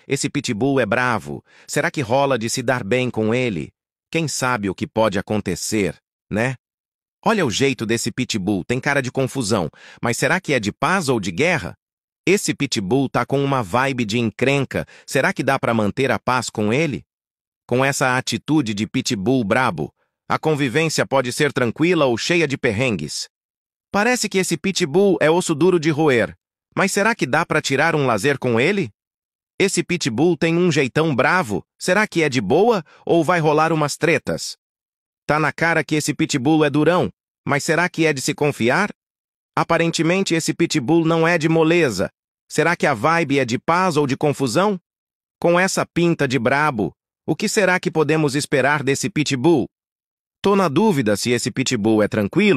esse pitbull é bravo. Será que rola de se dar bem com ele? Quem sabe o que pode acontecer, né? Olha o jeito desse pitbull, tem cara de confusão. Mas será que é de paz ou de guerra? Esse pitbull tá com uma vibe de encrenca. Será que dá pra manter a paz com ele? Com essa atitude de pitbull brabo, a convivência pode ser tranquila ou cheia de perrengues. Parece que esse pitbull é osso duro de roer. Mas será que dá pra tirar um lazer com ele? Esse pitbull tem um jeitão bravo. Será que é de boa ou vai rolar umas tretas? Tá na cara que esse pitbull é durão, mas será que é de se confiar? Aparentemente esse pitbull não é de moleza. Será que a vibe é de paz ou de confusão? Com essa pinta de brabo, o que será que podemos esperar desse pitbull? Tô na dúvida se esse pitbull é tranquilo